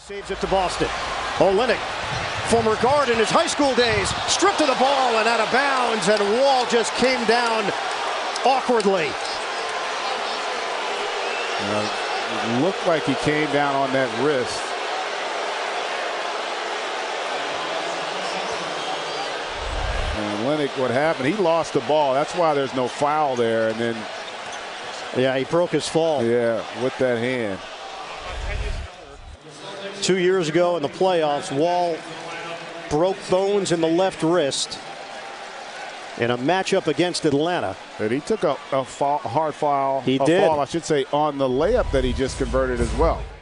Saves it to Boston. Olynyk, former guard in his high school days, stripped of the ball and out of bounds, and Wall just came down awkwardly. It looked like he came down on that wrist. And Olynyk, what happened? He lost the ball. That's why there's no foul there. And then, yeah, he broke his fall. Yeah, with that hand. 2 years ago in the playoffs, Wall broke bones in the left wrist in a matchup against Atlanta. And he took a hard foul. He did. Fall, I should say, on the layup that he just converted as well.